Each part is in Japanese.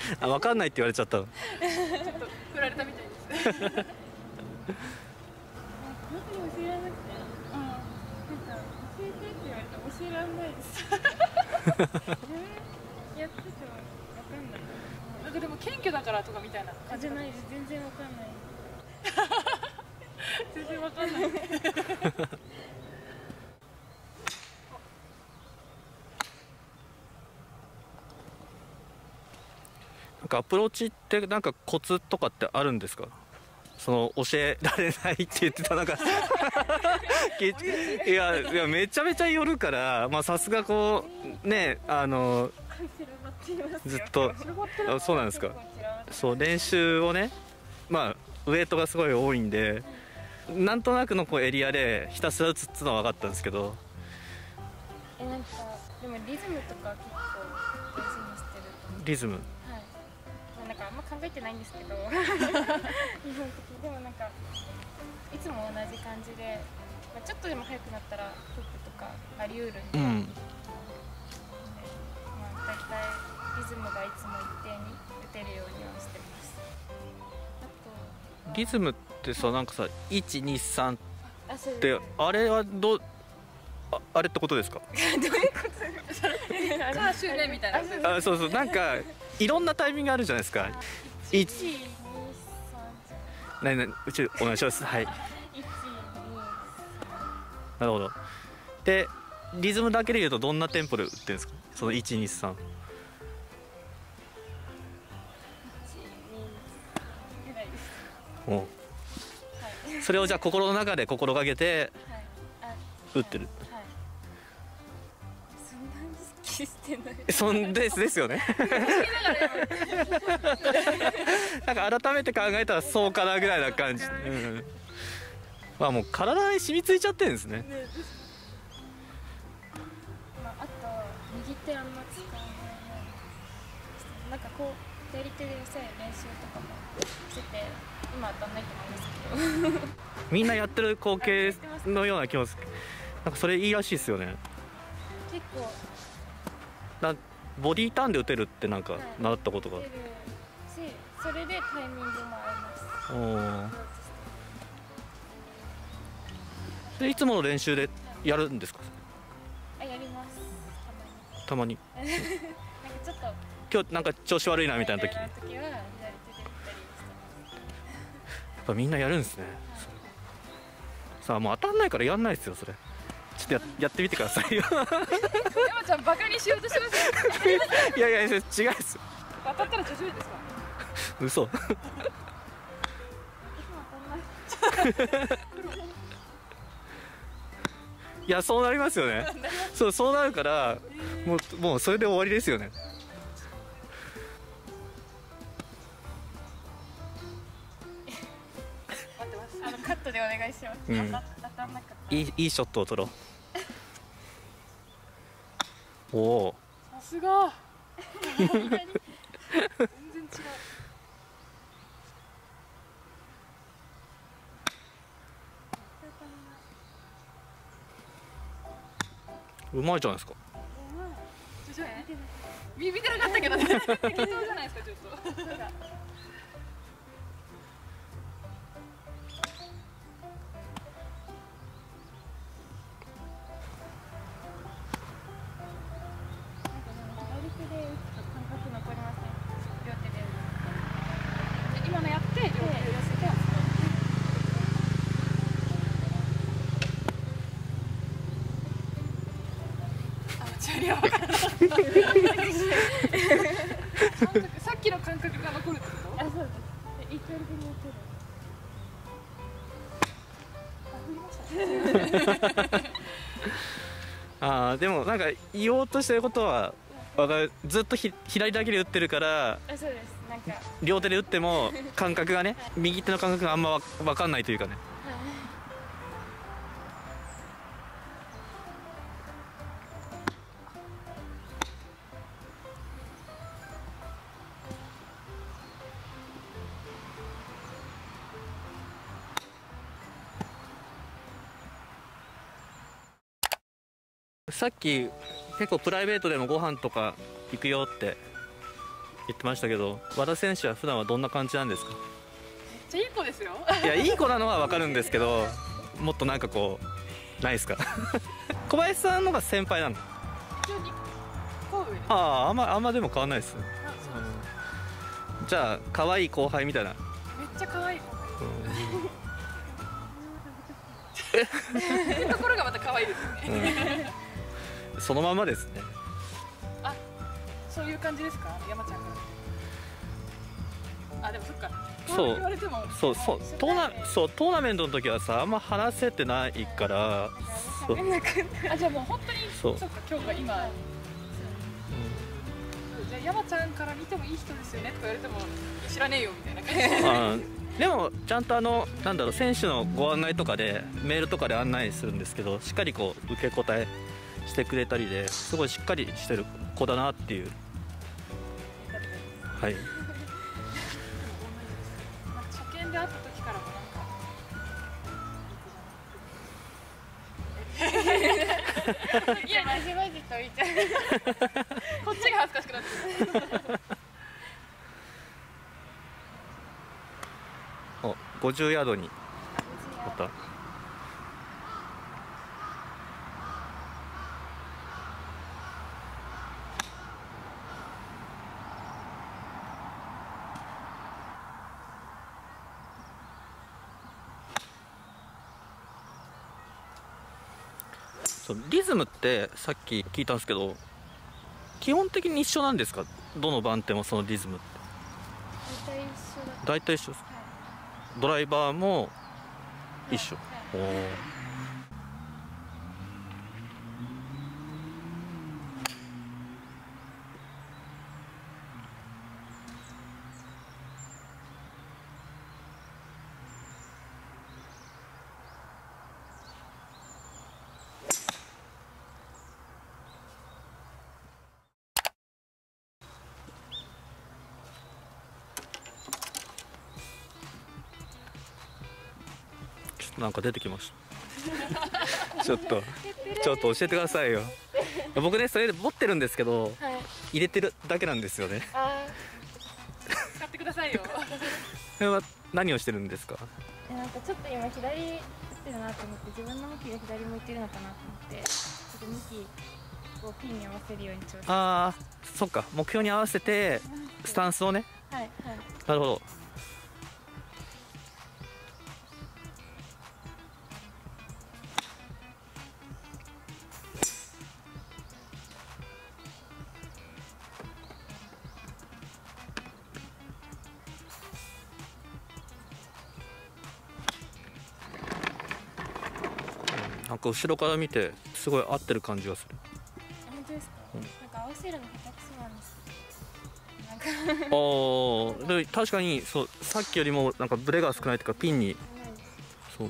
あ、分かんないって言われちゃったの。 ちょっと振られたみたいです。 本当に教えられなくて、なんか教えてって言われたら教えられないです。やっててもわかんない。 なんかでも謙虚だからとかみたいな感じじゃないです。全然わかんない。 全然わかんない。 なんかアプローチってなんかコツとかってあるんですか？その教えられないって言ってたなんかいやめちゃめちゃ寄るから、まあさすがこうねずっとそうなんですか。そう練習をね、まあウエイトがすごい多いんで、なんとなくのこうエリアでひたすら打つっていうのは分かったんですけど。 なんかでもリズムとか結構大事にしてると思う。 リズム。 はい。なんかあんま考えてないんですけど、基本的でもなんかいつも同じ感じで、まあ、ちょっとでも速くなったらトップとかあり得るんで、まあ大体リズムがいつも一定に打てるようにはしてます。あとリズムってさ、なんかさ123 ってあれはあれってことですか？ どういうことさあ終練みたいな。 あ、そうそう、なんかいろんなタイミングあるじゃないですか。 1、2、3、 うちお願いします。はい。 1、2、 なるほど。でリズムだけで言うとどんなテンポで打ってるんですか？その123。おそれをじゃあ心の中で心がけて打ってる。 そんなに意識してない。 そんですよね。なんか改めて考えたらそうかなぐらいな感じ。まあもう体に染みついちゃってるんですね。 あと右手あんま使わないように。なんかこう左手で寄せる練習とかもしてて、今当たんないと思うんですけど。 みんなやってる光景のような気もする。なんかそれいいらしいですよね。 結構ボディーターンで打てるってなんか習ったことがある。 それでタイミングもあります。 でいつもの練習でやるんですか？ やります。 たまに。 なんかちょっと今日なんか調子悪いなみたいな時。やっぱみんなやるんですね。さあもう当たんないからやんないですよそれ。ちょっとやってみてくださいよ。 山ちゃんバカにしようとしてますよ。 いやいや違うです。 当たったら女子ですか？ 嘘。いやそうなりますよね。そうなるからもうそれで終わりですよね。 カットでお願いします。当たんなかった。 いいショットを取ろう。おお。 さすが。全然違う。 うまいじゃないですか。 見てなかったけどね。適当じゃないですかちょっと。今のやって両手で寄せて。チャリは分からない。さっきの感覚が残るってこと？ そうです。一回で持てる。 でもなんか言おうとしてることは分かる。ずっと左だけで打ってるから。 そうです。なんか両手で打っても感覚がね、右手の感覚があんま分かんないというかね。さっき結構プライベートでもご飯とか行くよって言っ言ってましたけど、和田選手は普段はどんな感じなんですか？ めっちゃいい子ですよ。 いや、いい子なのは分かるんですけど、もっとなんかこうないですか？小林さんのが先輩なの？ 一応2個上です。 ああ、あんまでも変わんないです。 あ、そうです。 じゃあ可愛い後輩みたいな。 めっちゃ可愛い子がいる。っていうところがまた可愛いですよね。 そのままですね。 あ、そういう感じですか、山ちゃんが。あ、でもそっか。 そう言われても。 そうトーナメントの時はさ、あんま話せてないからそうあ、じゃあもう本当にそうそっか、今日が今。じゃあ山ちゃんから見てもいい人ですよねとか言われても知らねえよみたいな感じで。 でもちゃんとなんだろう、選手のご案内とかでメールとかで案内するんですけど、しっかりこう受け答えしてくれたりで、すごいしっかりしてる子だなっていう。はい。 初見で会った時からもなんかいやマジマジと言っちゃう。 こっちが恥ずかしくなってる。 お、50ヤードにまた。そう、リズムってさっき聞いたんですけど、基本的に一緒なんですか？どの番手もそのリズムって大体一緒だ。 大体一緒ですか？ はい。 ドライバーも一緒。 はいおー。なんか出てきました。ちょっと教えてくださいよ。僕ね、それで持ってるんですけど、 はい。 入れてるだけなんですよね。 あ使ってくださいよ。 それは何をしてるんですか？ あ、なんかちょっと今左打ってるなと思って、自分の向きが左向いてるのかなと思って、ちょっと向きをピンに合わせるように調整。 ああ、そっか、目標に合わせてスタンスをね。 はいはい。 なるほど。なんか後ろから見てすごい合ってる感じがする。 本当ですか？ うんなんか合わせるの下手くそなんですけど。なんかああ、で確かにそう、さっきよりもなんかブレが少ないというか、ピンにそう。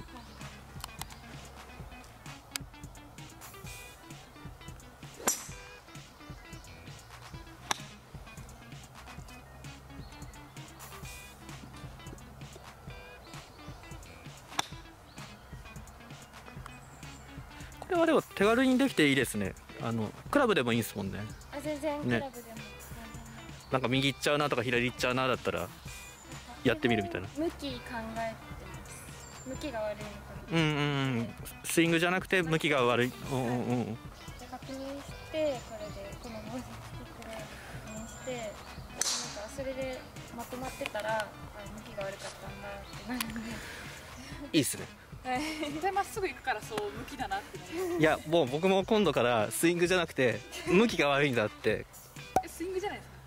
これはでも手軽にできていいですね。クラブでもいいですもんね。 あ、全然クねラブでも。 なんか右行っちゃうなとか左行っちゃうなだったらやってみるみたいな。 向き考えてます。向きが悪いのかな。 うんうんうん。スイングじゃなくて向きが悪い。うんうんうん。 じゃあ確認して、これでこの文字作って確認して、なんかそれでまとまってたら、向きが悪かったんだってなるんで。 いいっすね。 絶対まっすぐ行くからそう向きだなってなる。 いや、もう僕も今度からスイングじゃなくて向きが悪いんだって。 スイングじゃないですか。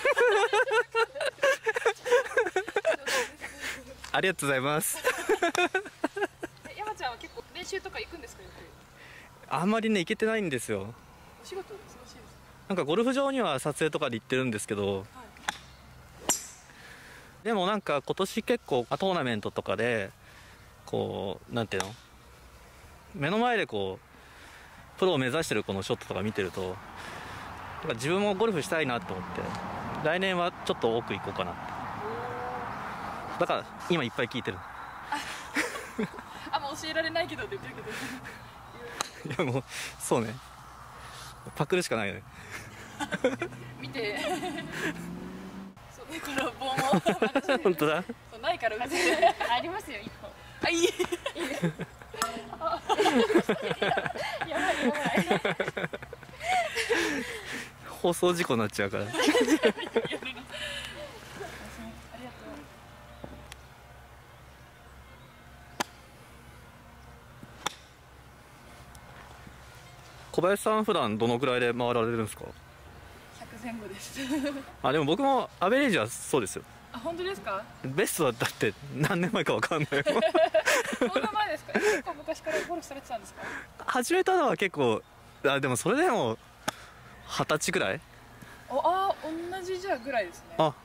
ありがとうございます。 山ちゃんは結構練習とか行くんですか？よくあんまりね行けてないんですよ。 お仕事忙しいです。 なんかゴルフ場には撮影とかで行ってるんですけど、 はい。 でもなんか今年結構トーナメントとかでこうなんていうの、目の前でこうプロを目指してるこのショットとか見てると、なんか自分もゴルフしたいなと思って、来年はちょっと多く行こうかなって。だから今いっぱい聞いてる。 あ、もう教えられないけどって言ってるけど。 いやもうそうね、パクるしかないよね。 見て。 この棒も本当だ。 そうないから別にありますよ1個。 あ、いいやばいやばい。 放送事故になっちゃうから。 ありがとう。 小林さん普段どのくらいで回られるんですか？ 100前後ですあ、でも僕もアベレージはそうですよ。 あ、本当ですか？ ベストはだって何年前かわかんないもん。 そんな前ですか？結構昔からゴルフされてたんですか？ 始めたのは結構、あ、でもそれでも20歳くらい。 あ、同じじゃぐらいですね。 あ、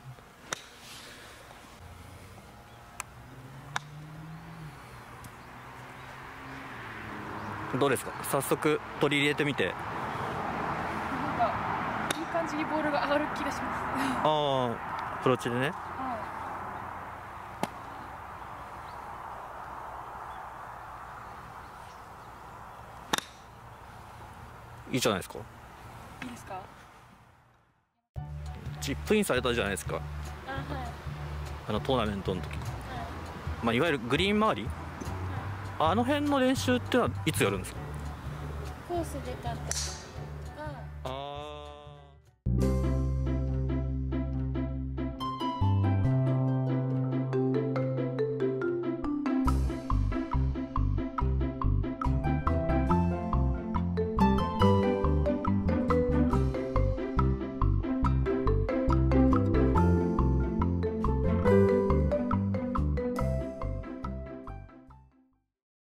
どうですか？早速取り入れてみて。 なんかいい感じにボールが上がる気がします。 ああ、アプローチでね。いいじゃないですか。 いいですか？ チップインされたじゃないですか、 あ、はい。 トーナメントの時。 はいいわゆるグリーン周り、あの辺の練習ってのはいつやるんですか？ コース出たって。